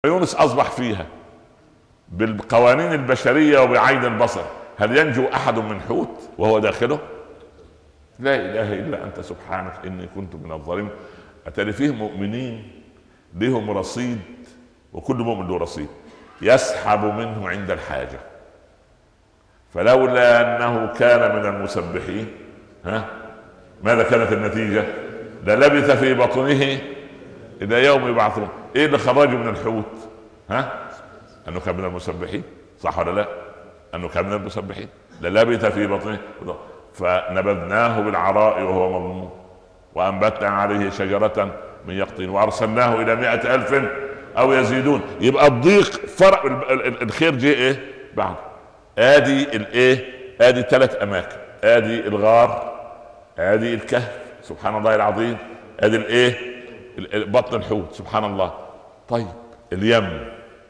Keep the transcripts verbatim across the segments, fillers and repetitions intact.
يونس أصبح فيها بالقوانين البشرية وبعين البصر. هل ينجو أحد من حوت وهو داخله؟ لا إله إلا أنت سبحانك إني كنت من الظالمين. أتري فيه مؤمنين لهم رصيد، وكل مؤمن له رصيد يسحب منه عند الحاجة، فلولا أنه كان من المسبحين ها ماذا كانت النتيجة؟ للبث في بطنه إلى يوم يبعثون. إيه اللي خرجه من الحوت؟ ها أنه كان من المسبحين، صح ولا لا؟ أنه كان من المسبحين. للبث في بطنه فنبذناه بالعراء وهو مظلوم وأنبتنا عليه شجرة من يقطين وأرسلناه إلى مائة ألف أو يزيدون. يبقى الضيق فرق الخير جه إيه بعد. آدي الإيه؟ آدي ثلاث أماكن، آدي الغار، آدي الكهف سبحان الله العظيم، آدي الإيه؟ بطن الحوت سبحان الله. طيب اليم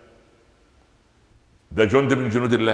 ده جند من جنود الله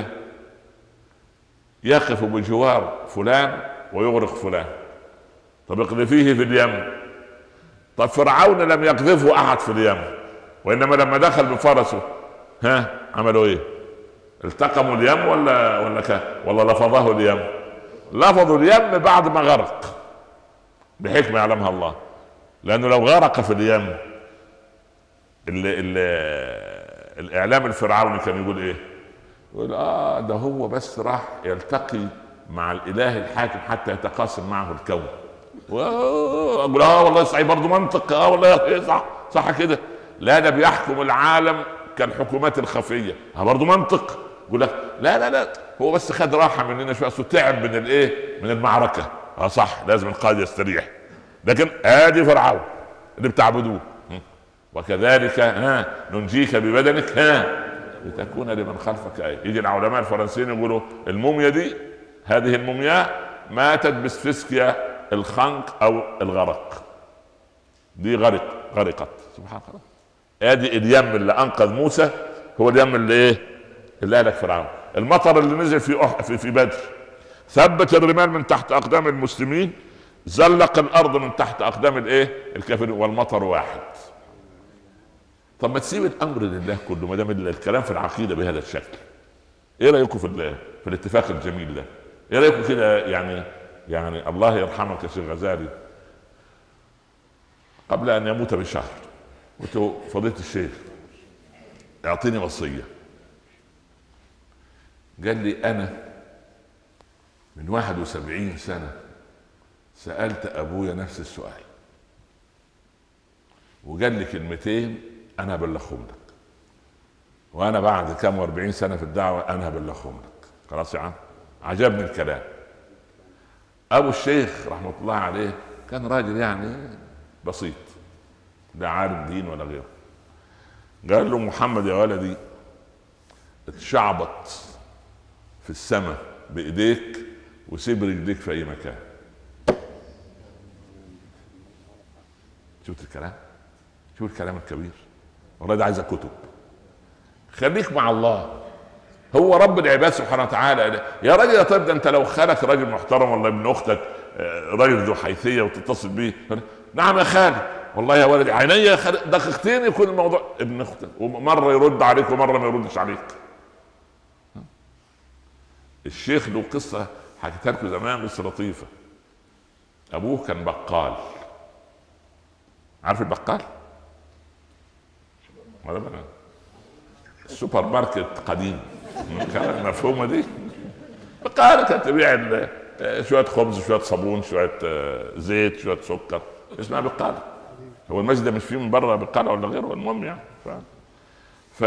يقف بجوار فلان ويغرق فلان. طب اقذفيه في اليم. طب فرعون لم يقذفه احد في اليم، وانما لما دخل بفرسه ها عملوا ايه؟ التقموا اليم ولا ولا ك... ولا لفظه اليم؟ لفظوا اليم بعد ما غرق بحكمه يعلمها الله. لانه لو غرق في اليم ال ال الاعلام الفرعوني كان يقول ايه؟ يقول اه ده هو بس راح يلتقي مع الاله الحاكم حتى يتقاسم معه الكون. واقول اه والله صحيح برضه منطق، اه والله صح صح كده. لا ده بيحكم العالم كالحكومات الخفيه، اه برضه منطق. يقول لك لا لا لا هو بس خد راحه مننا شويه، تعب من الايه؟ من المعركه. اه صح لازم القائد يستريح. لكن ادي فرعون اللي بتعبدوه. وكذلك ها ننجيك ببدنك ها لتكون لمن خلفك آية. يجي العلماء الفرنسيين يقولوا الموميا دي، هذه المومياء ماتت بسفسكيا الخنق او الغرق. دي غرق غرقت سبحان الله. ادي اليم اللي انقذ موسى، هو اليم اللي ايه؟ اللي اهلك فرعون. المطر اللي نزل في أح... في, في بدر ثبت الرمال من تحت اقدام المسلمين، زلق الارض من تحت اقدام الايه؟ الكافرين، والمطر واحد. طب ما تسيب الامر لله كله ما دام الكلام في العقيده بهذا الشكل. ايه رايكم في في الاتفاق الجميل ده؟ ايه رايكم كده؟ يعني يعني الله يرحمك يا شيخ غزالي قبل ان يموت بشهر قلت له فضيله الشيخ اعطيني وصيه. قال لي انا من واحد وسبعين سنه سالت ابويا نفس السؤال وقال لي كلمتين انا هبلغهم لك، وانا بعد كم واربعين سنه في الدعوه انا هبلغهم لك. خلاص يا عم، عجبني الكلام. ابو الشيخ رحمه الله عليه كان راجل يعني بسيط، لا عارف دين ولا غيره. قال له محمد يا ولدي اتشعبط في السماء بايديك وسيب رجليك في اي مكان. شفت الكلام؟ شوف الكلام الكبير. والله ده عايزه كتب. خليك مع الله، هو رب العباد سبحانه وتعالى. يا راجل يا طيب ده انت لو خالك راجل محترم ولا ابن اختك راجل ذو حيثيه وتتصل بيه، نعم يا خالي والله يا ولدي عيني يا خالي دقيقتين يكون الموضوع. ابن اختك ومره يرد عليك ومره ما يردش عليك. الشيخ له قصه حكيتها لكم زمان، قصه لطيفه. ابوه كان بقال. عارف البقال؟ السوبر ماركت قديم مفهومه دي. بقالة كانت تبيع شويه خبز شويه صابون شويه زيت شويه سكر، اسمها بقالة. هو المسجد ده مش فيه من بره بقالة ولا غيره؟ المهم يعني ف... ف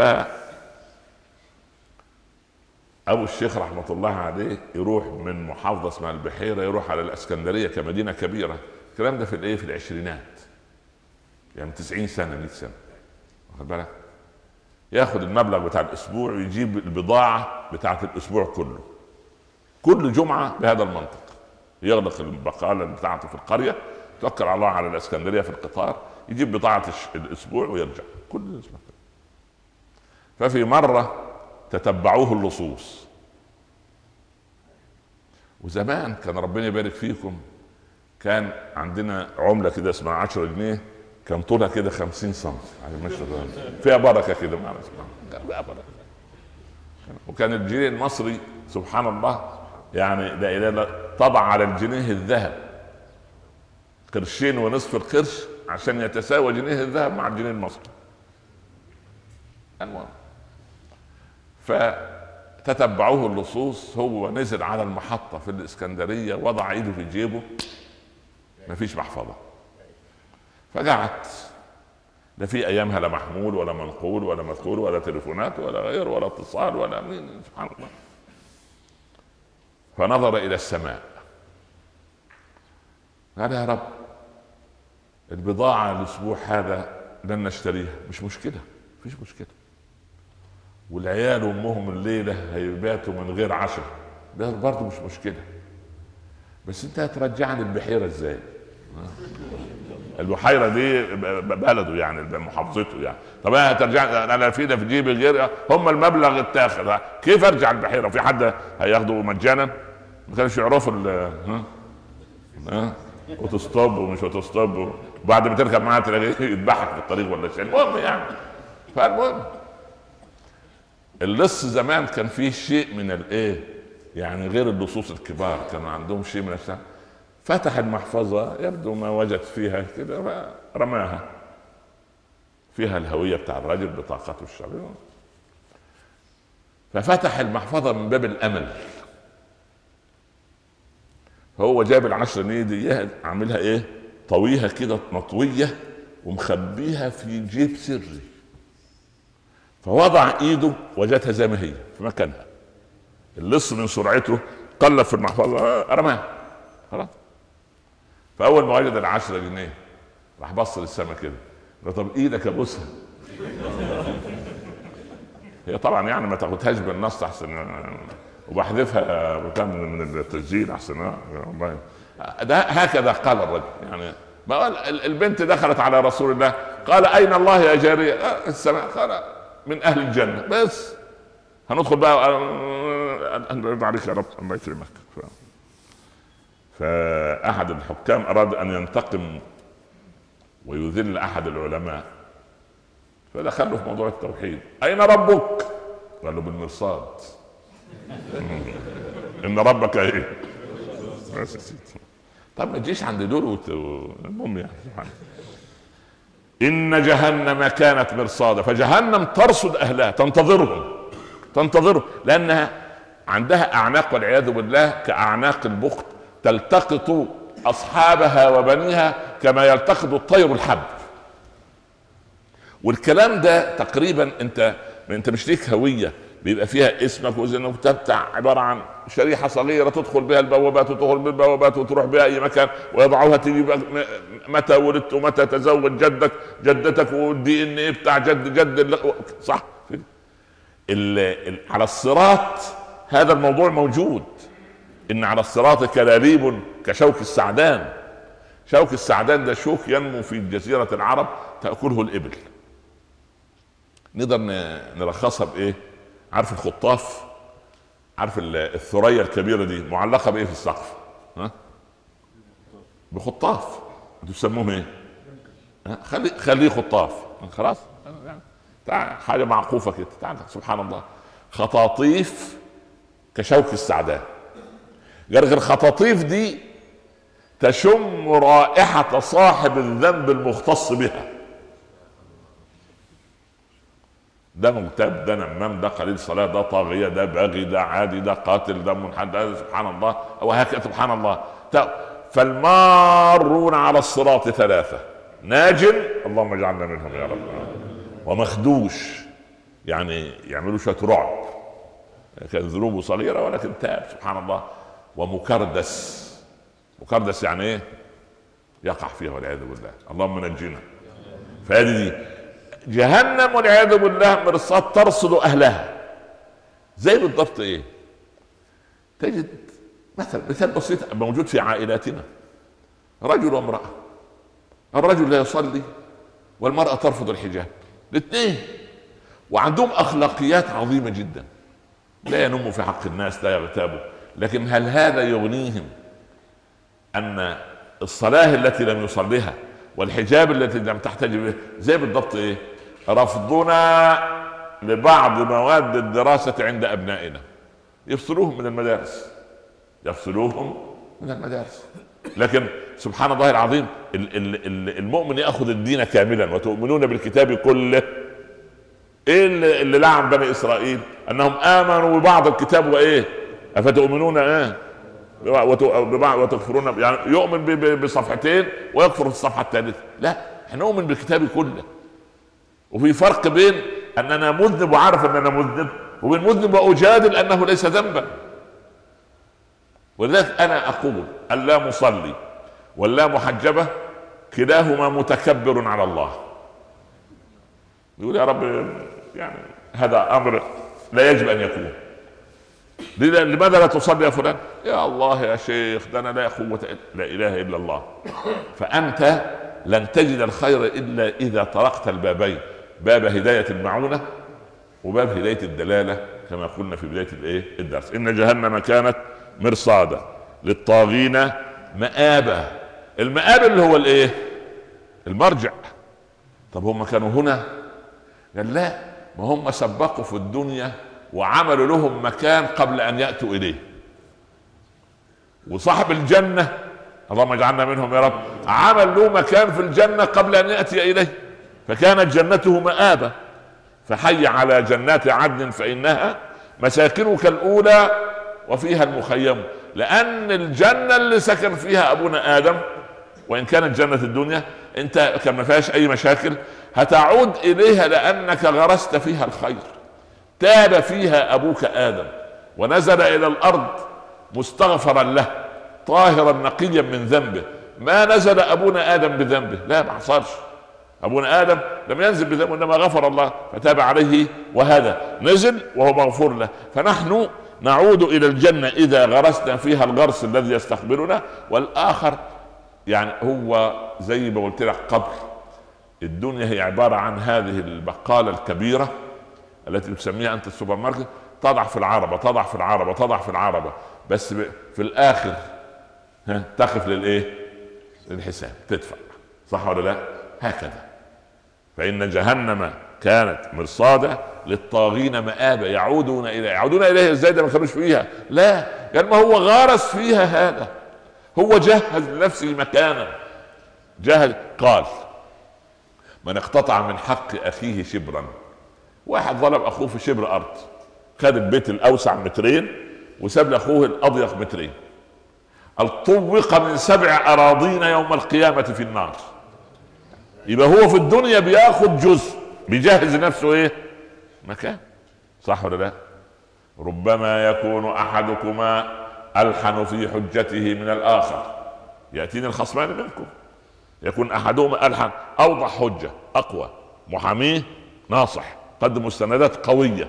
ابو الشيخ رحمه الله عليه يروح من محافظه اسمها البحيره يروح على الاسكندريه كمدينه كبيره. الكلام ده في الايه؟ في العشرينات، يعني تسعين سنه مئة سنه، واخد بالك؟ ياخذ المبلغ بتاع الاسبوع ويجيب البضاعه بتاعه الاسبوع كله كل جمعه بهذا المنطق. يغلق البقاله بتاعته في القريه، توكل على الله على الاسكندريه في القطار، يجيب بضاعه الاسبوع ويرجع كل اسبوع. ففي مره تتبعوه اللصوص. وزمان كان ربنا يبارك فيكم كان عندنا عمله كده اسمها عشرة جنيه كان طولها كده خمسين سم فيها بركه كده معنا فيها بركه. وكان الجنيه المصري سبحان الله يعني لا اله الا طبع على الجنيه الذهب قرشين ونصف القرش عشان يتساوى جنيه الذهب مع الجنيه المصري. المهم فتتبعوه اللصوص، هو نزل على المحطة في الإسكندرية وضع ايده في جيبه مفيش محفظة، فقعدت لا في ايامها لا محمول ولا منقول ولا مذكور ولا تليفونات ولا غير ولا اتصال ولا مين سبحان الله. فنظر الى السماء قال يا رب البضاعة الاسبوع هذا لن نشتريها، مش مشكلة مفيش مشكلة، والعيال وامهم الليلة هيباتوا من غير عشاء ده برضه مش مشكلة، بس انت هترجعني البحيرة ازاي؟ البحيرة دي بلده يعني محافظته يعني، طب انا هترجع انا في ده في جيبي غير هم المبلغ التاخر، كيف ارجع البحيرة؟ في حد هياخده مجانا؟ ما كانش يعرفوا ال ها ها وتستوب ومش وتستوب، وبعد ما تركب معاه تلاقيه يذبحك في الطريق ولا شيء. المهم يعني فالمهم اللص زمان كان فيه شيء من الايه يعني غير اللصوص الكبار، كان عندهم شيء من الشيء. فتح المحفظة يبدو ما وجد فيها كده فرماها، فيها الهوية بتاع الرجل بطاقته الشرعية. ففتح المحفظة من باب الأمل، فهو جاب العشرة جنيه دي عاملها ايه طويها كده مطوية ومخبيها في جيب سري، فوضع ايده وجدها زي ما هي في مكانها. اللص من سرعته قلب في المحفظة رماها خلاص. فاول ما وجد العشرة جنيه راح بص للسما كده قال طب ايدك ابوسها. هي طبعا يعني ما تاخدهاش بالنص احسن، وبحذفها من التسجيل احسن. ده هكذا قال الرجل يعني. البنت دخلت على رسول الله قال اين الله يا جارية؟ السماء. قال من اهل الجنة. بس هندخل بقى عليك يا رب الله يكرمك. فأحد الحكام أراد أن ينتقم ويذل أحد العلماء، فدخله في موضوع التوحيد. أين ربك؟ قال له بالمرصاد. إن ربك إيه؟ طب ما تجيش عند دول. المهم يعني إن جهنم كانت مرصادا، فجهنم ترصد أهلها تنتظرهم تنتظرهم لأنها عندها أعناق والعياذ بالله كأعناق البخت تلتقط أصحابها وبنيها كما يلتقط الطير الحب. والكلام ده تقريبا انت انت مش ليك هوية بيبقى فيها اسمك وزنك بتاع عبارة عن شريحة صغيرة تدخل بها البوابات وتدخل بالبوابات وتروح بها أي مكان ويضعوها تجي متى ولدت ومتى تزوج جدك جدتك والدي ان ايه بتاع جد جد صح. ال ال على الصراط هذا الموضوع موجود، ان على الصراط كلاليب كشوك السعدان. شوك السعدان ده شوك ينمو في جزيرة العرب تأكله الإبل. نقدر نلخصها بإيه؟ عارف الخطاف؟ عارف الثريا الكبيرة دي معلقة بإيه في السقف؟ ها؟ بخطاف. انتوا تسموهم إيه؟ خلي خليه خطاف خلاص. تعال حاجة معقوفة كده. تعال سبحان الله خطاطيف كشوك السعدان. غير الخطاطيف دي تشم رائحة صاحب الذنب المختص بها. ده مغتاب، ده نمام، ده قليل صلاة، ده طاغية، ده باغي، ده عادي، ده قاتل، ده منحد، ده سبحان الله وهكذا سبحان الله. فالمارون على الصراط ثلاثة: ناج اللهم اجعلنا منهم يا رب، ومخدوش يعني يعملوا شوية رعب كان ذنوبه صغيرة ولكن تاب سبحان الله، ومكردس. مكردس يعني ايه؟ يقع فيها والعياذ بالله، اللهم نجينا. فهذه دي جهنم والعياذ بالله مرصاد ترصد اهلها. زي بالضبط ايه؟ تجد مثلا مثال بسيط موجود في عائلاتنا: رجل وامرأة، الرجل لا يصلي والمرأة ترفض الحجاب، الاثنين وعندهم اخلاقيات عظيمة جدا، لا ينموا في حق الناس، لا يغتابوا، لكن هل هذا يغنيهم ان الصلاة التي لم يصليها والحجاب التي لم تحتجب زي بالضبط ايه؟ رفضنا لبعض مواد الدراسة عند ابنائنا، يفصلوهم من المدارس، يفصلوهم من المدارس. لكن سبحان الله العظيم المؤمن يأخذ الدين كاملا وتؤمنون بالكتاب كله. ايه اللي لعن بني اسرائيل؟ انهم امنوا ببعض الكتاب وايه؟ افتؤمنون ايه وتكفرون، يعني يؤمن بصفحتين ويكفر في الصفحه الثالثه. لا، احنا نؤمن بالكتاب كله. وفي فرق بين اننا مذنب وعارف اننا مذنب، وبين مذنب واجادل انه ليس ذنبا. ولذلك انا اقول اللا مصلي واللا محجبه كلاهما متكبر على الله. يقول يا رب يعني هذا امر لا يجب ان يكون. لماذا لا تصلي يا فلان؟ يا الله يا شيخ ده انا لا قوه لا اله الا الله. فانت لن تجد الخير الا اذا طرقت البابين، باب هدايه المعونه وباب هدايه الدلاله، كما قلنا في بدايه الايه الدرس. ان جهنم كانت مرصادا للطاغين مآبا. المآب اللي هو الايه؟ المرجع. طب هم كانوا هنا؟ قال لا، ما هم سبقوا في الدنيا وعملوا لهم مكان قبل ان ياتوا اليه. وصاحب الجنه اللهم اجعلنا منهم يا رب عمل له مكان في الجنه قبل ان ياتي اليه، فكانت جنته مآبا. فحي على جنات عدن فانها مساكنك الاولى وفيها المخيم. لان الجنه اللي سكن فيها ابونا ادم وان كانت جنه الدنيا انت كان ما فيهاش اي مشاكل، هتعود اليها لانك غرست فيها الخير. تاب فيها ابوك ادم ونزل الى الارض مستغفرا له طاهرا نقيا من ذنبه. ما نزل ابونا ادم بذنبه، لا ما حصلش. ابونا ادم لم ينزل بذنبه انما غفر الله فتاب عليه وهذا نزل وهو مغفور له. فنحن نعود الى الجنه اذا غرسنا فيها الغرس الذي يستقبلنا. والاخر يعني هو زي ما قلت لك قبل، الدنيا هي عباره عن هذه البقاله الكبيره التي تسميها انت السوبر ماركت، تضع في العربه تضع في العربه تضع في العربه، بس في الاخر ها تقف للايه؟ للحساب، تدفع. صح ولا لا؟ هكذا. فان جهنم كانت مرصاده للطاغين مآبا. يعودون الى يعودون اليها ازاي؟ ده ما كانوش فيها. لا، يعني ما هو غارس فيها هذا، هو جهز لنفسه مكانا. جهز. قال من اقتطع من حق اخيه شبرا. واحد ظلم اخوه في شبر ارض، خد البيت الاوسع مترين وساب لاخوه الاضيق مترين. الطوق من سبع اراضين يوم القيامه في النار. يبقى هو في الدنيا بياخد جزء، بيجهز نفسه ايه؟ مكان. صح ولا لا؟ ربما يكون احدكما الحن في حجته من الاخر. ياتيني الخصمان منكم يكون احدهما الحن، اوضح حجه، اقوى، محاميه ناصح، قدم مستندات قويه،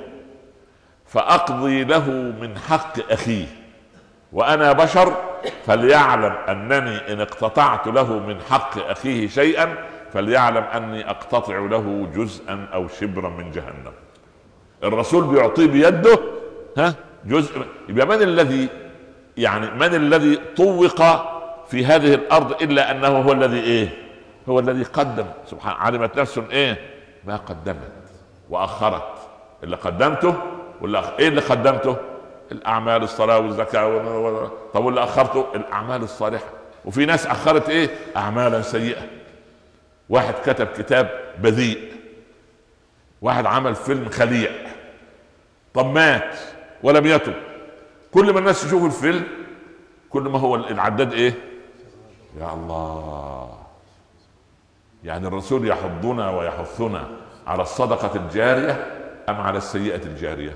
فاقضي له من حق اخيه وانا بشر، فليعلم انني ان اقتطعت له من حق اخيه شيئا فليعلم اني اقتطع له جزءا او شبرا من جهنم. الرسول بيعطيه بيده ها جزء. يبقى من الذي يعني من الذي طوق في هذه الارض الا انه هو الذي ايه؟ هو الذي قدم. سبحان، علمت نفس ايه ما قدمت واخرت. اللي قدمته ولا ايه اللي قدمته؟ الاعمال، الصلاه والزكاه و... طب واللي اخرته؟ الاعمال الصالحه. وفي ناس اخرت ايه؟ اعمالا سيئه. واحد كتب كتاب بذيء، واحد عمل فيلم خليع، طب مات ولم يتب. كل ما الناس يشوفوا الفيلم كل ما هو العداد ايه؟ يا الله. يعني الرسول يحضنا ويحثنا على الصدقة الجارية ام على السيئة الجارية؟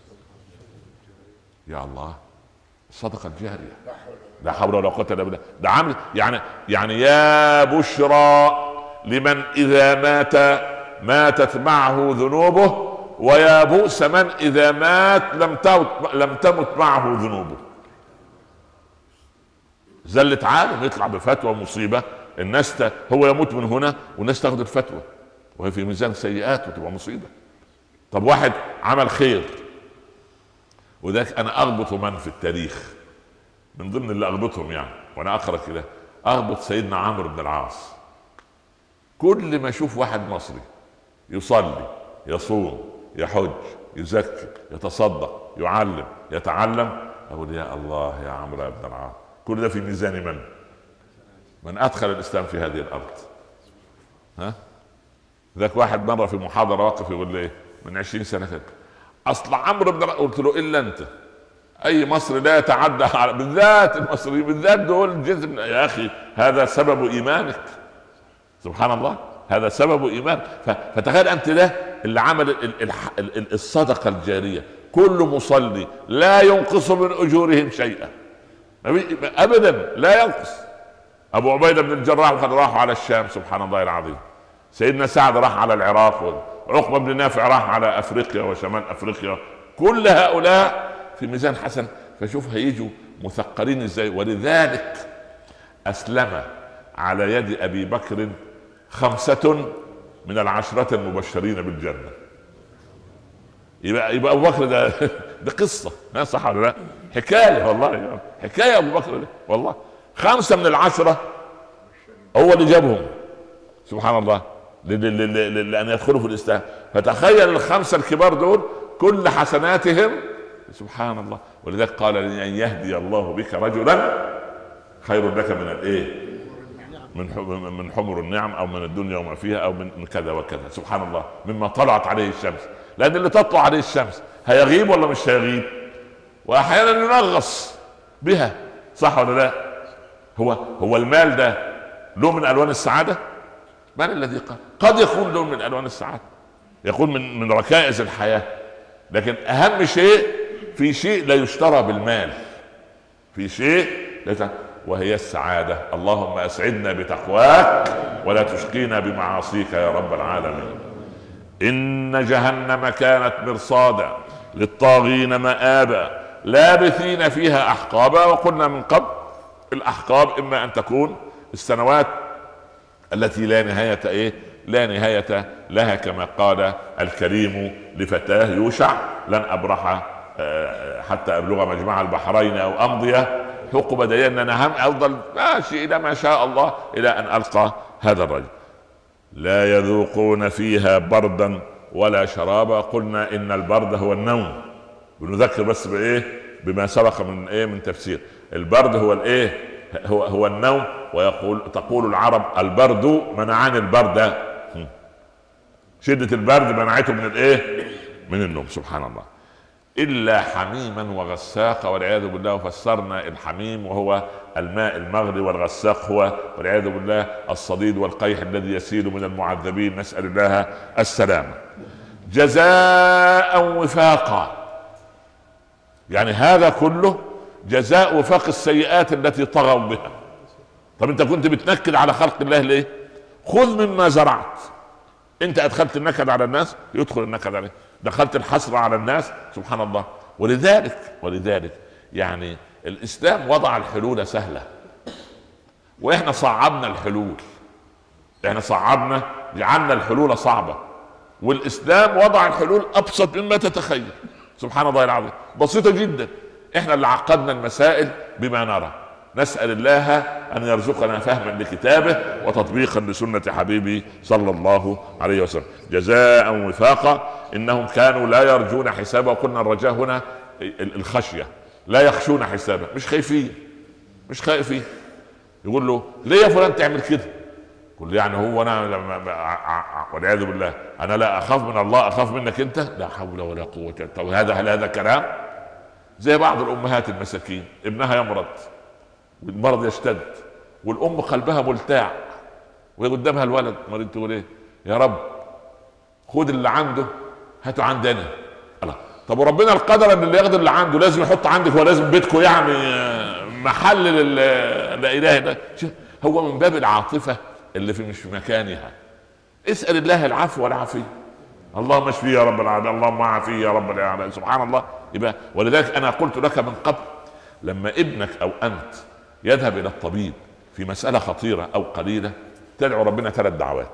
يا الله، الصدقة الجارية لا حول ولا قوة الا بالله. ده عامل يعني يعني يا بشرى لمن اذا مات ماتت معه ذنوبه، ويا بؤس من اذا مات لم تمت لم تمت معه ذنوبه. زلة عالم يطلع بفتوى مصيبة، الناس ت... هو يموت من هنا والناس تاخد الفتوى وهي في ميزان سيئات وتبقى مصيبة. طب واحد عمل خير، وذاك انا اغبط من في التاريخ من ضمن اللي اغبطهم يعني وانا اقرا كده، اغبط سيدنا عمرو بن العاص. كل ما اشوف واحد مصري يصلي يصوم يحج يزكي يتصدق يعلم يتعلم، اقول يا الله يا عمرو بن العاص، كل ده في ميزان من من ادخل الاسلام في هذه الارض. ها ذاك واحد مره في محاضره واقف يقول لي من عشرين سنه كده، اصل عمرو بن العاص، قلت له الا انت، اي مصري لا يتعدى على بالذات المصريين بالذات دول جزء. يا اخي هذا سبب ايمانك، سبحان الله، هذا سبب ايمان. فتخيل انت ده اللي عمل الصدقه الجاريه، كل مصلي لا ينقص من اجورهم شيئا ابدا، لا ينقص. ابو عبيده بن الجراح وقد راحوا على الشام، سبحان الله العظيم. سيدنا سعد راح على العراق، وعقبه بن نافع راح على افريقيا وشمال افريقيا، كل هؤلاء في ميزان حسن. فشوف هيجوا مثقلين ازاي. ولذلك اسلم على يد ابي بكر خمسة من العشرة المبشرين بالجنة. يبقى يبقى ابو بكر ده ده قصة، ها صح ولا لا؟ حكاية والله، حكاية ابو بكر ده والله. خمسة من العشرة هو اللي جابهم، سبحان الله، لأن يدخلوا في الإسلام. فتخيل الخمسة الكبار دول كل حسناتهم، سبحان الله. ولذلك قال لأن يهدي الله بك رجلا خير لك من الايه؟ من من حمر النعم، او من الدنيا وما فيها، او من كذا وكذا، سبحان الله، مما طلعت عليه الشمس. لان اللي تطلع عليه الشمس هيغيب ولا مش هيغيب؟ واحيانا ينغص بها، صح ولا لا؟ هو هو المال ده لون من الوان السعاده؟ من الذي قال؟ قد يكون لون من الوان السعاده، يكون من من ركائز الحياه، لكن اهم شيء في شيء لا يشترى بالمال، في شيء لا يشترى، وهي السعادة. اللهم أسعدنا بتقواك ولا تشقينا بمعاصيك يا رب العالمين. إن جهنم كانت مرصادا للطاغين مآبا لابثين فيها أحقابا. وقلنا من قبل الأحقاب إما أن تكون السنوات التي لا نهاية إيه؟ لا نهاية لها، كما قال الكريم لفتاه يوشع: لن أبرح حتى أبلغ مجمع البحرين أو أمضي حقب ديان، انا هم افضل ماشي الى ما شاء الله الى ان القى هذا الرجل. لا يذوقون فيها بردا ولا شرابا. قلنا ان البرد هو النوم، بنذكر بس بايه؟ بما سبق من ايه؟ من تفسير. البرد هو الايه؟ هو هو النوم. ويقول تقول العرب: البرد منعني البرد، شدة البرد منعته من الايه؟ من النوم، سبحان الله. إلا حميما وغساقا والعياذ بالله. وفسرنا الحميم وهو الماء المغلي، والغساق هو والعياذ بالله الصديد والقيح الذي يسيل من المعذبين، نسأل الله السلامة. جزاء وفاقا، يعني هذا كله جزاء وفاق السيئات التي طغوا بها. طب انت كنت بتنكد على خلق الله ليه؟ خذ مما زرعت. انت ادخلت النكد على الناس، يدخل النكد عليه. دخلت الحسرة على الناس، سبحان الله. ولذلك ولذلك يعني الاسلام وضع الحلول سهلة، واحنا صعبنا الحلول. احنا صعبنا، جعلنا الحلول صعبة، والاسلام وضع الحلول ابسط مما تتخيل، سبحان الله العظيم، بسيطة جدا. احنا اللي عقدنا المسائل بما نرى. نسأل الله أن يرزقنا فهما لكتابه وتطبيقا لسنة حبيبه صلى الله عليه وسلم. جزاء وفاقا. إنهم كانوا لا يرجون حسابا. وقلنا الرجاء هنا الخشية، لا يخشون حسابا، مش خايفين، مش خايفين. يقول له: ليه يا فلان تعمل كده؟ يقول يعني هو أنا والعياذ بالله أنا لا أخاف من الله، أخاف منك أنت؟ لا حول ولا قوة. طب هذا هل هذا كلام؟ زي بعض الأمهات المساكين ابنها يمرض والمرض يشتد، والام قلبها ملتاع، وهي قدامها الولد مريض، تقول ايه؟ يا رب خد اللي عنده هاته عندنا. الله، طب وربنا القدر ان اللي ياخد اللي عنده لازم يحط عندك، هو لازم بيتكم يعني محل لا اله الا هو. من باب العاطفه اللي في مش في مكانها. اسال الله العفو والعافيه. اللهم اشفي يا رب العالمين، اللهم عافيه يا رب العالمين، سبحان الله. يبقى ولذلك انا قلت لك من قبل، لما ابنك او انت يذهب الى الطبيب في مسألة خطيرة او قليلة، تدعو ربنا ثلاث دعوات: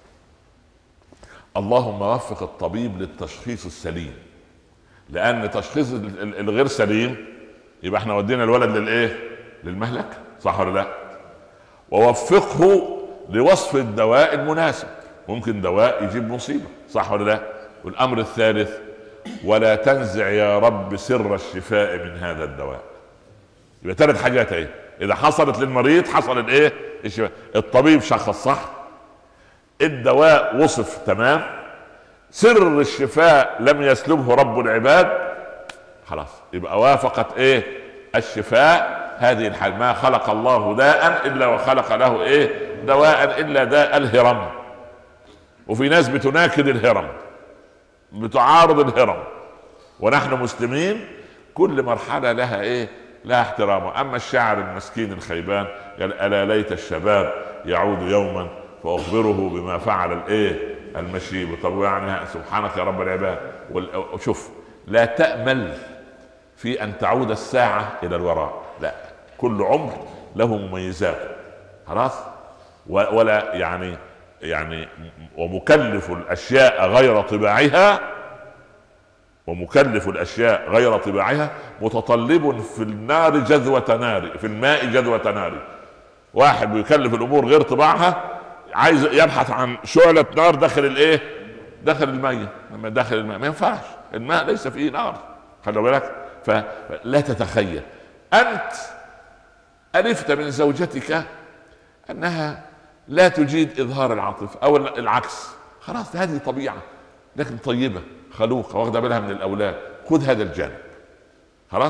اللهم وفق الطبيب للتشخيص السليم، لان تشخيص الغير سليم يبقى احنا ودينا الولد للايه؟ للمهلك، صح ولا لا؟ ووفقه لوصف الدواء المناسب. ممكن دواء يجيب مصيبة، صح ولا لا؟ والامر الثالث ولا تنزع يا رب سر الشفاء من هذا الدواء. يبقى ثلاث حاجات ايه، اذا حصلت للمريض حصل الايه؟ الشفاء. الطبيب شخص صح، الدواء وصف تمام، سر الشفاء لم يسلبه رب العباد، خلاص يبقى وافقت ايه؟ الشفاء. هذه الحال ما خلق الله داء الا وخلق له ايه؟ دواء، الا داء الهرم. وفي ناس بتناكد الهرم، بتعارض الهرم، ونحن مسلمين كل مرحلة لها ايه؟ لها احترامه. اما الشاعر المسكين الخيبان قال الا ليت الشباب يعود يوما فاخبره بما فعل الايه؟ المشيب. طب يعني سبحانك يا رب العباد. وشوف، لا تأمل في ان تعود الساعة الى الوراء، لا، كل عمر له مميزات، خلاص. ولا يعني يعني ومكلف الاشياء غير طباعها، ومكلف الاشياء غير طباعها متطلب في النار جذوة نار، في الماء جذوة نار. واحد بيكلف الامور غير طباعها، عايز يبحث عن شعلة نار داخل الايه؟ داخل المية. لما داخل الماء ما ينفعش، الماء ليس فيه نار، خلي بالك. فلا تتخيل انت ألفت من زوجتك انها لا تجيد اظهار العاطفة او العكس، خلاص هذه طبيعة، لكن طيبة خلوقة واخدة بالها من الاولاد، خذ هذا الجانب، خلاص.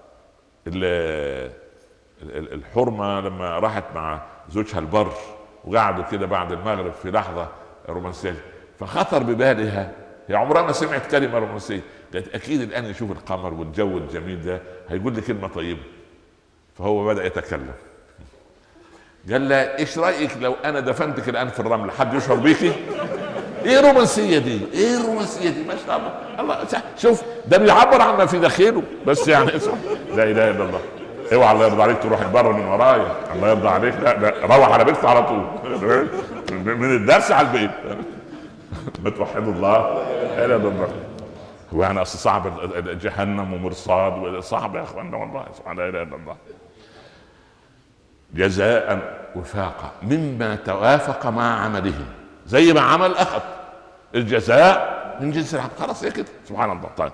الحرمة لما راحت مع زوجها البر وقعدوا كده بعد المغرب في لحظة رومانسية، فخطر ببالها، هي عمرها ما سمعت كلمة رومانسية، قالت اكيد الان يشوف القمر والجو الجميل ده هيقول لي كلمة طيبة. فهو بدأ يتكلم، قال لها ايش رايك لو انا دفنتك الان في الرمل، حد يشعر بيكي؟ ايه الرومانسيه دي؟ ايه الرومانسيه دي؟ ما شاء الله. الله، شوف ده بيعبر عن ما في داخله بس، يعني لا اله الا الله. اوعى الله يرضى عليك تروح البر من ورايا، الله يرضى عليك، لا لا، روح على بيتك على طول من الدرس على البيت ما توحد الله. لا اله الا الله. هو يعني اصل صعب جهنم ومرصاد، صعب يا اخوانا والله، سبحان الله، لا اله الا الله. جزاء وفاقا مما توافق مع عملهم، زي ما عمل اخذ الجزاء من جنس العمل، خلاص كده، سبحان الله. طيب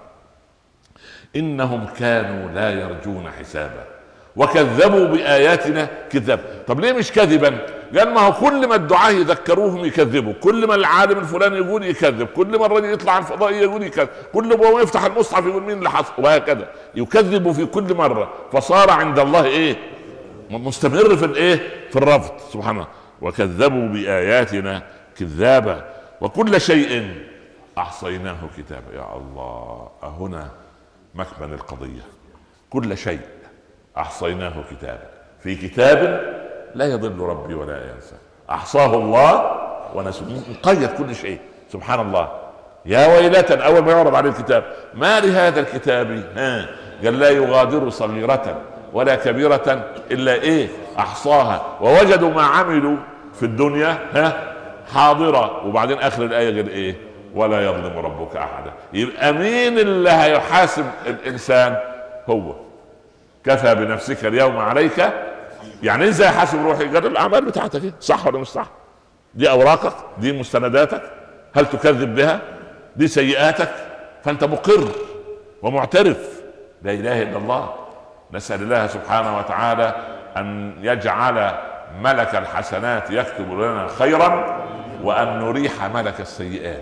انهم كانوا لا يرجون حسابا وكذبوا باياتنا كذاب. طب ليه مش كذبا؟ قال ما هو كل ما الدعاة يذكروهم يكذبوا، كل ما العالم الفلاني يقول يكذب، كل ما الرجل يطلع عن الفضائية يقول يكذب، كل ما يفتح المصحف يقول مين اللي حصل، وهكذا يكذب في كل مرة. فصار عند الله ايه؟ مستمر في الايه؟ في الرفض، سبحان الله. وكذبوا باياتنا كذابا وكل شيء احصيناه كتابا. يا الله، هنا مكمن القضيه، كل شيء احصيناه كتابا في كتاب لا يضل ربي ولا ينسى، احصاه الله ونسوه، مقيد كل شيء، سبحان الله. يا ويلة، اول ما يعرض عليه الكتاب ما لهذا الكتاب، ها قال لا يغادر صغيرة ولا كبيرة إلا إيه؟ أحصاها ووجدوا ما عملوا في الدنيا ها حاضرة. وبعدين آخر الآية قال إيه؟ ولا يظلم ربك أحدا. يبقى مين اللي هيحاسب الإنسان؟ هو. كفى بنفسك اليوم عليك، يعني إزاي حاسب روحي؟ قال الأعمال بتاعتك صح ولا مش صح؟ دي أوراقك، دي مستنداتك، هل تكذب بها؟ دي سيئاتك، فأنت مقر ومعترف. لا إله إلا الله. نسأل الله سبحانه وتعالى أن يجعل ملك الحسنات يكتب لنا خيرا وأن نريح ملك السيئات.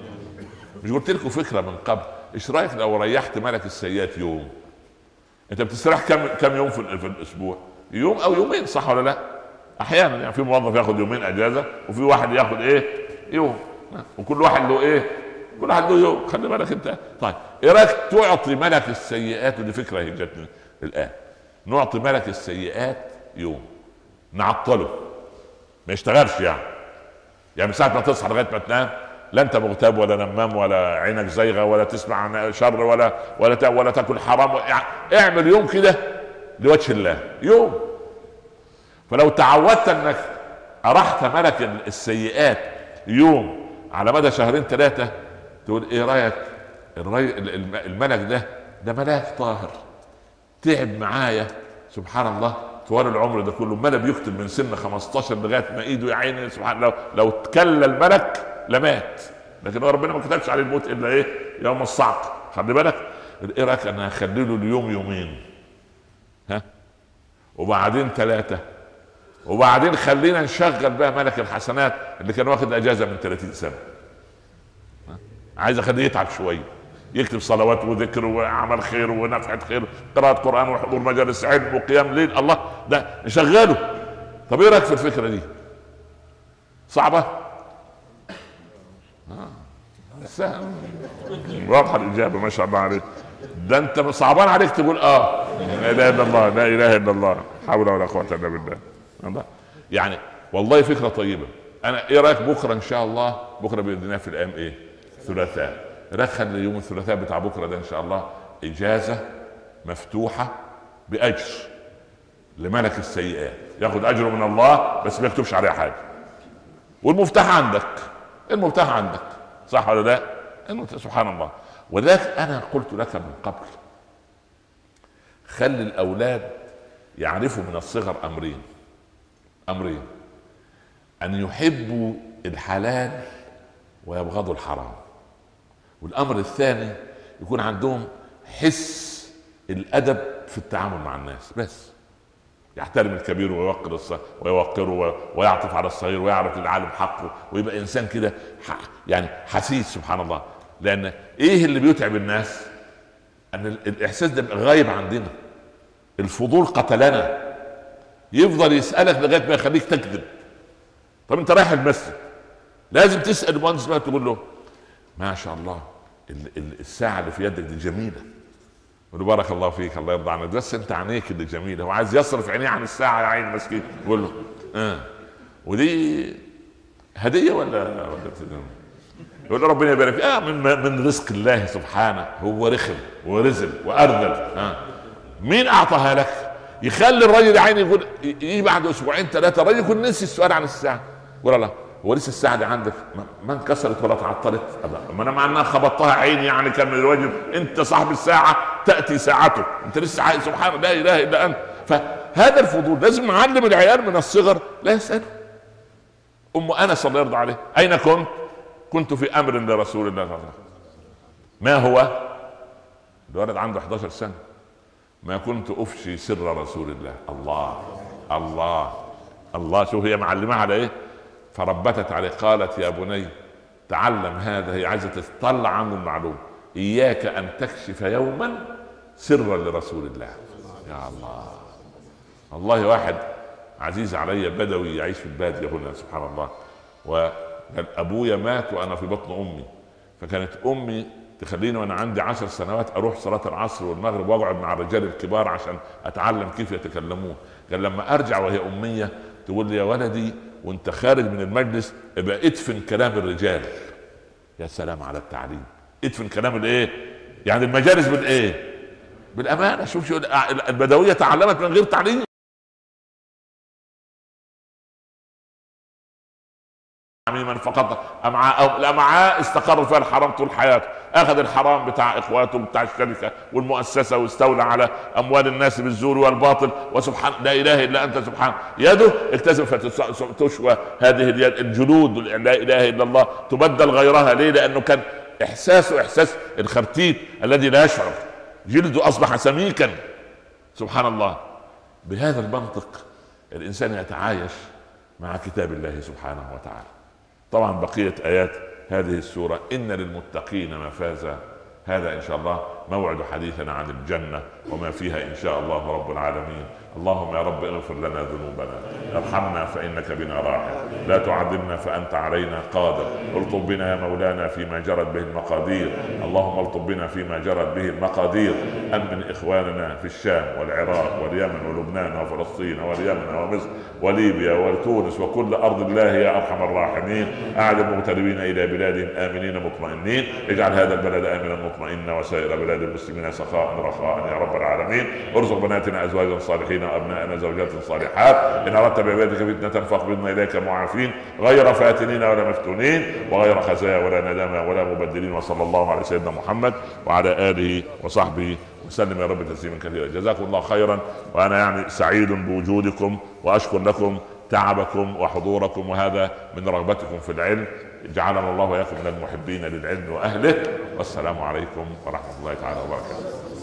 مش قلت لكم فكرة من قبل؟ إيش رأيك لو ريحت ملك السيئات يوم؟ أنت بتستريح كم كم يوم في, في الأسبوع؟ يوم أو يومين، صح ولا لا؟ أحيانا يعني في موظف ياخد يومين أجازة، وفي واحد ياخد إيه؟ يوم، وكل واحد له إيه؟ كل واحد له يوم، خلي بالك أنت. طيب إيه رأيك تعطي ملك السيئات، ودي فكرة هي جتني الآن، نعطي ملك السيئات يوم نعطله ما يشتغلش، يعني يعني من ساعة ما تصحى لغاية ما تنام لا انت مغتاب ولا نمام ولا عينك زيغة ولا تسمع عن شر ولا ولا ولا تاكل حرام، يعني اعمل يوم كده لوجه الله، يوم. فلو تعودت انك ارحت ملك السيئات يوم على مدى شهرين ثلاثة، تقول ايه رايك الملك ده ده ملاك طاهر، تعب معايا، سبحان الله، طوال العمر ده كله ما بيكتب من سن خمستاشر لغايه ما ايده يا عيني سبحان الله لو تكلى الملك لمات، لكن هو ربنا ما كتبش عليه الموت الا ايه؟ يوم الصعق. خلي بالك، ايه رايك انا هخلي له اليوم يومين، ها، وبعدين ثلاثه، وبعدين خلينا نشغل بقى ملك الحسنات اللي كان واخد اجازه من ثلاثين سنه، عايز اخليه يتعب شويه، يكتب صلوات وذكر وعمل خير ونفعة خير، قراءة قرآن وحضور مجالس علم وقيام ليل، الله ده نشغله. طب ايه رايك في الفكرة دي؟ صعبة؟ آه. واضحة الإجابة ما شاء الله عليك. ده انت صعبان عليك تقول اه لا اله الا الله لا اله الا الله حول ولا قوة الا بالله. الله يعني والله فكرة طيبة. انا ايه رايك بكرة ان شاء الله، بكرة بإذن الله في الايام ايه؟ ثلاثاء. رخل يوم الثلاثاء بتاع بكره ده ان شاء الله اجازه مفتوحه باجر لملك السيئات، ياخد اجره من الله بس ما يكتبش عليها حاجه، والمفتاح عندك، المفتاح عندك، صح ولا لا؟ سبحان الله. ولذلك انا قلت لك من قبل خلي الاولاد يعرفوا من الصغر امرين امرين ان يحبوا الحلال ويبغضوا الحرام، والامر الثاني يكون عندهم حس الادب في التعامل مع الناس، بس يحترم الكبير ويوقر الصغير ويوقره ويعطف على الصغير ويعرف للعالم حقه ويبقى انسان كده يعني حسيس. سبحان الله. لان ايه اللي بيتعب الناس؟ ان الاحساس ده غايب عندنا، الفضول قتلنا، يفضل يسالك لغايه ما يخليك تكذب. طب انت رايح المسجد لازم تسال المهندس بقى تقول له ما شاء الله الساعة اللي في يدك دي جميلة، يقول له بارك الله فيك الله يرضى عنك، بس انت عينيك اللي جميلة، هو عايز يصرف عينيه عن الساعة يا عين مسكين. يقول له اه ودي هدية ولا ولا يقول له ربنا يبارك فيك. اه من من رزق الله سبحانه، هو رخم ورزل وارذل. اه مين اعطاها لك؟ يخلي الراجل يا عيني يقول يجي بعد اسبوعين ثلاثة الراجل يكون نسي السؤال عن الساعة، يقول الله هو لسه الساعة دي عندك ما انكسرت ولا تعطلت؟ ما انا مع انها خبطتها عيني يعني كان من الواجب، انت صاحب الساعة تأتي ساعته، انت لسه عايز سبحان الله لا اله الا انت. فهذا الفضول لازم نعلم العيال من الصغر لا يسألوا. ام انس الله يرضى عليه اين كنت؟ كنت في امر لرسول الله صلى الله عليه وسلم. ما هو؟ الولد عنده احداشر سنة. ما كنت افشي سر رسول الله. الله الله الله، شوف هي معلمة على ايه؟ فربتت عليه قالت يا بني تعلم هذا، هي عايزه تطلع عنه المعلومه، اياك ان تكشف يوما سرا لرسول الله. يا الله والله واحد عزيز علي بدوي يعيش في الباديه هنا سبحان الله، وكان ابويا مات وانا في بطن امي، فكانت امي تخليني وانا عندي عشر سنوات اروح صلاه العصر والمغرب واقعد مع الرجال الكبار عشان اتعلم كيف يتكلمون. قال لما ارجع وهي اميه تقول لي يا ولدي وانت خارج من المجلس ابقى ادفن كلام الرجال. يا سلام على التعليم، ادفن كلام الايه؟ يعني المجالس بالايه؟ بالامانه. شوف شو البدويه تعلمت من غير تعليم. من فقط امعاء الامعاء استقر فيها الحرام طول حياته، اخذ الحرام بتاع اخواته بتاع الشركه والمؤسسه واستولى على اموال الناس بالزور والباطل، وسبحان لا اله الا انت سبحان يده اكتسب فتشوى هذه اليد الجلود لا اله الا الله تبدل غيرها. ليه؟ لانه كان احساسه احساس الخرتيت الذي لا يشعر، جلده اصبح سميكا. سبحان الله. بهذا المنطق الانسان يتعايش مع كتاب الله سبحانه وتعالى. طبعا بقية آيات هذه السورة إن للمتقين مفازا، هذا إن شاء الله موعد حديثنا عن الجنة وما فيها إن شاء الله رب العالمين. اللهم يا رب اغفر لنا ذنوبنا، ارحمنا فإنك بنا راحم، لا تعذبنا فأنت علينا قادر، الطف بنا يا مولانا فيما جرت به المقادير، اللهم الطف بنا فيما جرت به المقادير. أمن إخواننا في الشام والعراق واليمن ولبنان وفلسطين واليمن ومصر وليبيا وتونس وكل أرض الله يا أرحم الراحمين. أعد المغتربين إلى بلادهم آمنين مطمئنين، اجعل هذا البلد آمنا مطمئنا وسائر بلاد المسلمين سخاء رخاء يا رب العالمين. ارزق بناتنا أزواجا صالحين وابناءنا زوجات صالحات، ان اردت بعبادك فتنه فاقبضنا اليك معافين غير فاتنين ولا مفتونين وغير خزايا ولا ندامى ولا مبدلين. وصلى الله على سيدنا محمد وعلى اله وصحبه وسلم يا رب تسليما كثيرا. جزاكم الله خيرا، وانا يعني سعيد بوجودكم واشكر لكم تعبكم وحضوركم، وهذا من رغبتكم في العلم. جعلنا الله واياكم من المحبين للعلم واهله، والسلام عليكم ورحمه الله تعالى وبركاته.